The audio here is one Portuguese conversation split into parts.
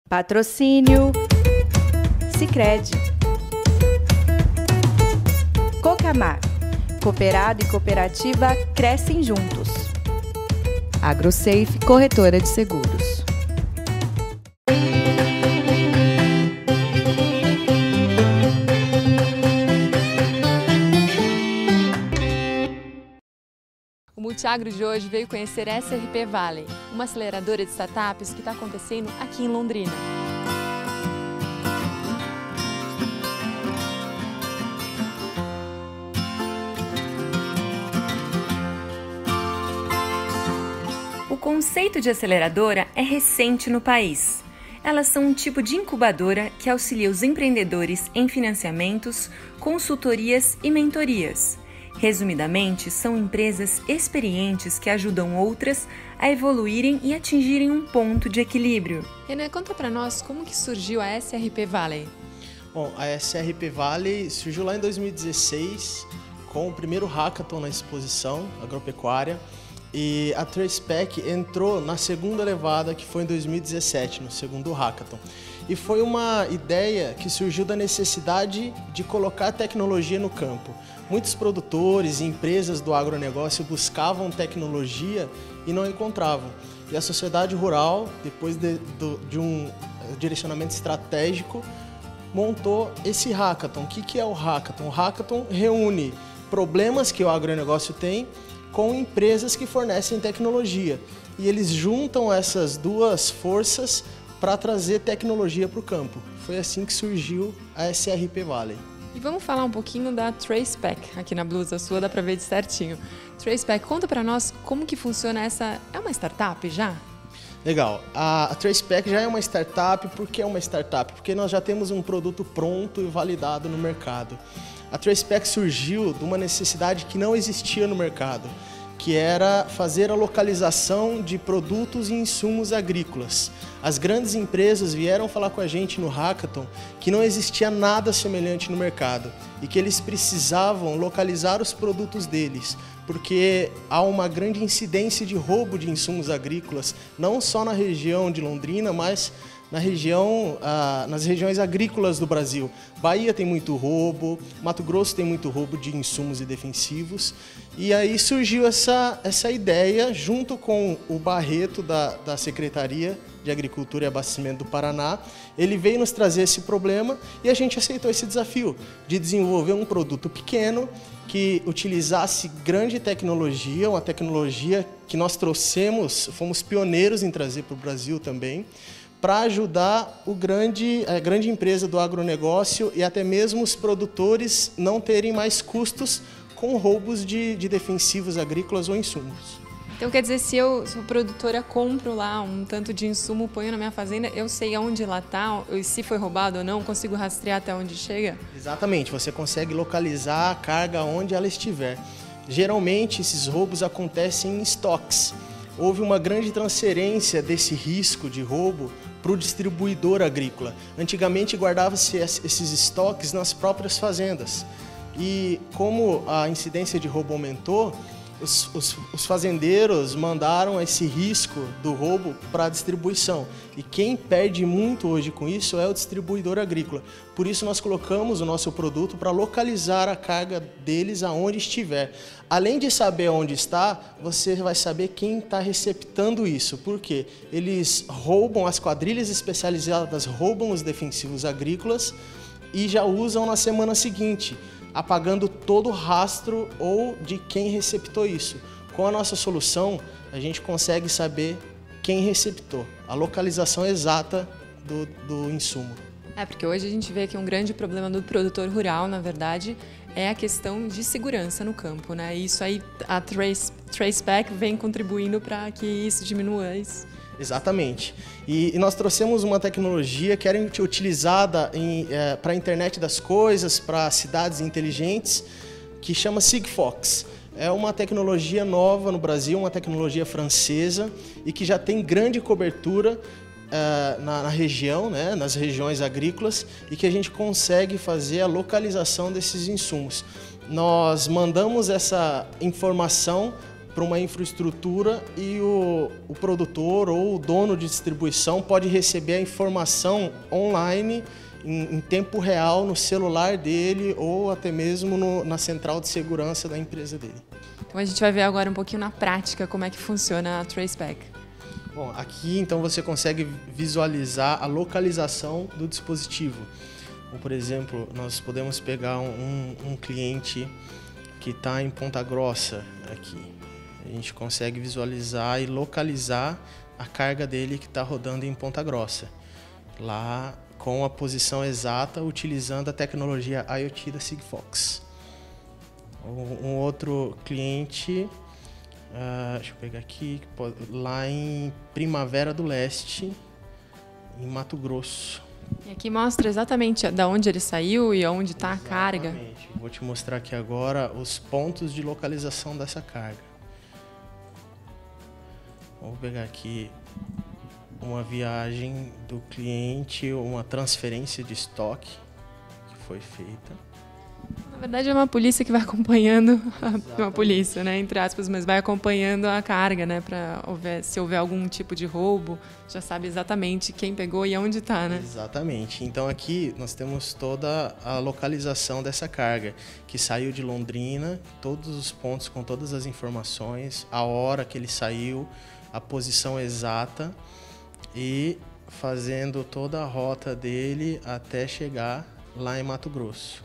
Patrocínio Sicredi. Cocamar. Cooperado e cooperativa crescem juntos. AgroSafe, corretora de seguros. O Multiagro de hoje veio conhecer a SRP Valley, uma aceleradora de startups que está acontecendo aqui em Londrina. O conceito de aceleradora é recente no país. Elas são um tipo de incubadora que auxilia os empreendedores em financiamentos, consultorias e mentorias. Resumidamente, são empresas experientes que ajudam outras a evoluírem e atingirem um ponto de equilíbrio. Renan, conta para nós como que surgiu a SRP Valley. Bom, a SRP Valley surgiu lá em 2016 com o primeiro hackathon na exposição agropecuária e a TracePack entrou na segunda levada, que foi em 2017, no segundo hackathon. E foi uma ideia que surgiu da necessidade de colocar tecnologia no campo. Muitos produtores e empresas do agronegócio buscavam tecnologia e não encontravam. E a sociedade rural, depois de um direcionamento estratégico, montou esse hackathon. O que é o hackathon? O hackathon reúne problemas que o agronegócio tem com empresas que fornecem tecnologia. E eles juntam essas duas forças para trazer tecnologia para o campo. Foi assim que surgiu a SRP Valley. E vamos falar um pouquinho da TracePack. Aqui na blusa sua dá para ver de certinho. TracePack, conta para nós como que funciona essa... É uma startup já? Legal. A TracePack já é uma startup. Por que é uma startup? Porque nós já temos um produto pronto e validado no mercado. A TracePack surgiu de uma necessidade que não existia no mercado, que era fazer a localização de produtos e insumos agrícolas. As grandes empresas vieram falar com a gente no hackathon que não existia nada semelhante no mercado e que eles precisavam localizar os produtos deles, porque há uma grande incidência de roubo de insumos agrícolas, não só na região de Londrina, mas nas regiões agrícolas do Brasil. Bahia tem muito roubo, Mato Grosso tem muito roubo de insumos e defensivos. E aí surgiu essa ideia, junto com o Barreto da Secretaria de Agricultura e Abastecimento do Paraná. Ele veio nos trazer esse problema e a gente aceitou esse desafio de desenvolver um produto pequeno que utilizasse grande tecnologia, uma tecnologia que nós trouxemos, fomos pioneiros em trazer para o Brasil também, para ajudar a grande empresa do agronegócio e até mesmo os produtores não terem mais custos com roubos de defensivos agrícolas ou insumos. Então quer dizer, se eu sou produtora, compro lá um tanto de insumo, ponho na minha fazenda, eu sei aonde ela está, se foi roubado ou não, consigo rastrear até onde chega? Exatamente, você consegue localizar a carga onde ela estiver. Geralmente esses roubos acontecem em estoques. Houve uma grande transferência desse risco de roubo para o distribuidor agrícola. Antigamente guardava-se esses estoques nas próprias fazendas. E como a incidência de roubo aumentou, os fazendeiros mandaram esse risco do roubo para a distribuição. E quem perde muito hoje com isso é o distribuidor agrícola. Por isso nós colocamos o nosso produto para localizar a carga deles aonde estiver. Além de saber onde está, você vai saber quem está receptando isso. Por quê? Eles roubam, as quadrilhas especializadas roubam os defensivos agrícolas e já usam na semana seguinte, apagando todo o rastro ou de quem receptou isso. Com a nossa solução, a gente consegue saber quem receptou, a localização exata do insumo. Porque hoje a gente vê que um grande problema do produtor rural, na verdade, é a questão de segurança no campo, né? E isso aí, a TracePack vem contribuindo para que isso diminua isso. Exatamente. E nós trouxemos uma tecnologia que era utilizada para a internet das coisas, para cidades inteligentes, que chama Sigfox. É uma tecnologia nova no Brasil, uma tecnologia francesa e que já tem grande cobertura na região, né, nas regiões agrícolas, e que a gente consegue fazer a localização desses insumos. Nós mandamos essa informação para uma infraestrutura e o produtor ou o dono de distribuição pode receber a informação online em tempo real no celular dele ou até mesmo na central de segurança da empresa dele. Então a gente vai ver agora um pouquinho na prática como é que funciona a TraceBack. Bom, aqui então você consegue visualizar a localização do dispositivo. Ou, por exemplo, nós podemos pegar um cliente que está em Ponta Grossa aqui. A gente consegue visualizar e localizar a carga dele que está rodando em Ponta Grossa. Lá com a posição exata, utilizando a tecnologia IoT da Sigfox. Um outro cliente, deixa eu pegar aqui, lá em Primavera do Leste, em Mato Grosso. E aqui mostra exatamente de onde ele saiu e onde está a carga. Exatamente. Vou te mostrar aqui agora os pontos de localização dessa carga. Vou pegar aqui uma viagem do cliente, uma transferência de estoque que foi feita. Na verdade é uma polícia que vai acompanhando, uma polícia, né, entre aspas, mas vai acompanhando a carga, né, para se houver algum tipo de roubo, já sabe exatamente quem pegou e aonde está, né? Exatamente. Então aqui nós temos toda a localização dessa carga, que saiu de Londrina, todos os pontos com todas as informações, a hora que ele saiu, a posição exata e fazendo toda a rota dele até chegar lá em Mato Grosso.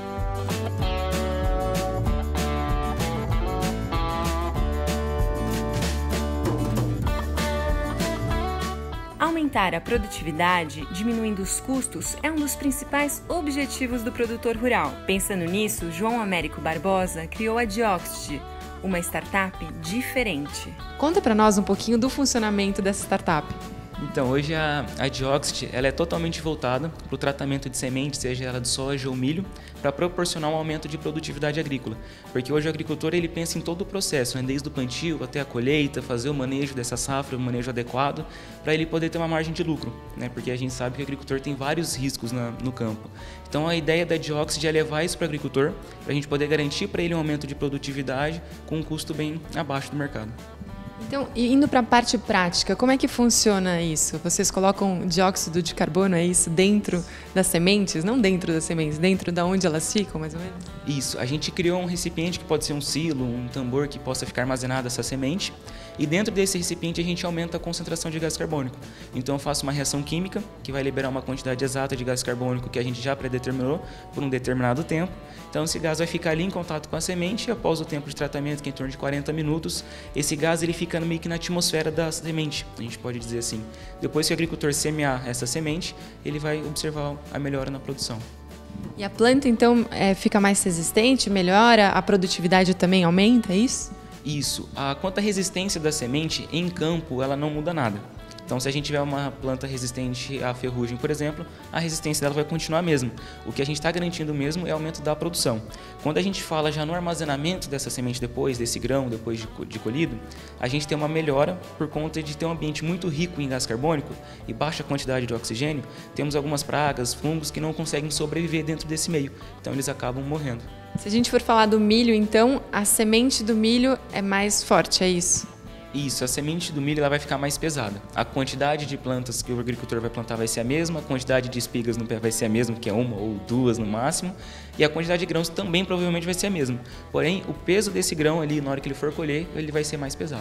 Aumentar a produtividade, diminuindo os custos, é um dos principais objetivos do produtor rural. Pensando nisso, João Américo Barbosa criou a Dioxid, uma startup diferente. Conta para nós um pouquinho do funcionamento dessa startup. Então, hoje a Dioxid ela é totalmente voltada para o tratamento de sementes, seja ela de soja ou milho, para proporcionar um aumento de produtividade agrícola. Porque hoje o agricultor ele pensa em todo o processo, né? Desde o plantio até a colheita, fazer o manejo dessa safra, o manejo adequado, para ele poder ter uma margem de lucro, né? Porque a gente sabe que o agricultor tem vários riscos no campo. Então, a ideia da Dioxid é levar isso para o agricultor, para a gente poder garantir para ele um aumento de produtividade com um custo bem abaixo do mercado. Então, indo para a parte prática, como é que funciona isso? Vocês colocam dióxido de carbono, é isso, dentro das sementes? Não dentro das sementes, dentro de onde elas ficam, mais ou menos? Isso, a gente criou um recipiente que pode ser um silo, um tambor que possa ficar armazenada essa semente. E dentro desse recipiente a gente aumenta a concentração de gás carbônico. Então eu faço uma reação química que vai liberar uma quantidade exata de gás carbônico que a gente já predeterminou por um determinado tempo. Então esse gás vai ficar ali em contato com a semente e após o tempo de tratamento, que é em torno de 40 minutos, esse gás ele fica meio que na atmosfera da semente, a gente pode dizer assim. Depois que o agricultor semear essa semente, ele vai observar a melhora na produção. E a planta então fica mais resistente, melhora, a produtividade também aumenta, é isso? Isso. Quanto à resistência da semente, em campo ela não muda nada. Então, se a gente tiver uma planta resistente à ferrugem, por exemplo, a resistência dela vai continuar a mesma. O que a gente está garantindo mesmo é o aumento da produção. Quando a gente fala já no armazenamento dessa semente depois, desse grão, depois de colhido, a gente tem uma melhora por conta de ter um ambiente muito rico em gás carbônico e baixa quantidade de oxigênio. Temos algumas pragas, fungos que não conseguem sobreviver dentro desse meio, então eles acabam morrendo. Se a gente for falar do milho, então, a semente do milho é mais forte, é isso? Isso, a semente do milho ela vai ficar mais pesada. A quantidade de plantas que o agricultor vai plantar vai ser a mesma, a quantidade de espigas no pé vai ser a mesma, que é uma ou duas no máximo, e a quantidade de grãos também provavelmente vai ser a mesma. Porém, o peso desse grão ali, na hora que ele for colher, ele vai ser mais pesado.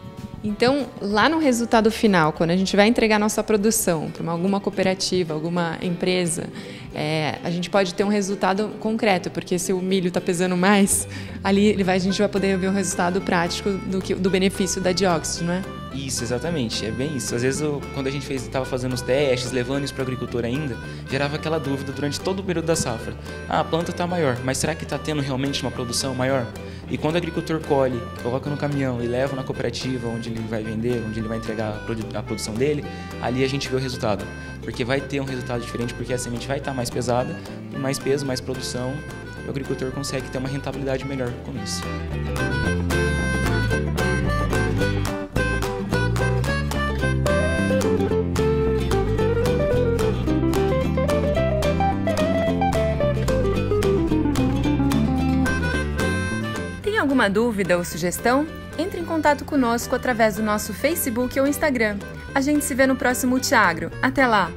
Então, lá no resultado final, quando a gente vai entregar nossa produção para alguma cooperativa, alguma empresa, a gente pode ter um resultado concreto, porque se o milho está pesando mais, ali a gente vai poder ver o resultado prático do benefício da Dioxid, não é? Isso, exatamente, é bem isso. Às vezes, quando a gente estava fazendo os testes, levando isso para o agricultor ainda, gerava aquela dúvida durante todo o período da safra. A planta está maior, mas será que está tendo realmente uma produção maior? E quando o agricultor colhe, coloca no caminhão e leva na cooperativa onde ele vai vender, onde ele vai entregar a produção dele, ali a gente vê o resultado. Porque vai ter um resultado diferente, porque a semente vai estar mais pesada, e mais peso, mais produção, e o agricultor consegue ter uma rentabilidade melhor com isso. Alguma alguma dúvida ou sugestão? Entre em contato conosco através do nosso Facebook ou Instagram. A gente se vê no próximo Multiagro. Até lá!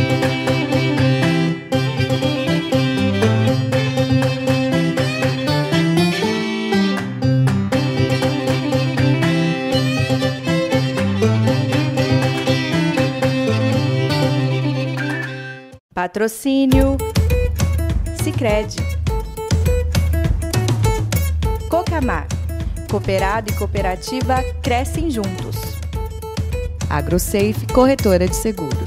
Patrocínio Sicredi. Cocamar. Cooperado e cooperativa crescem juntos. AgroSafe, corretora de seguros.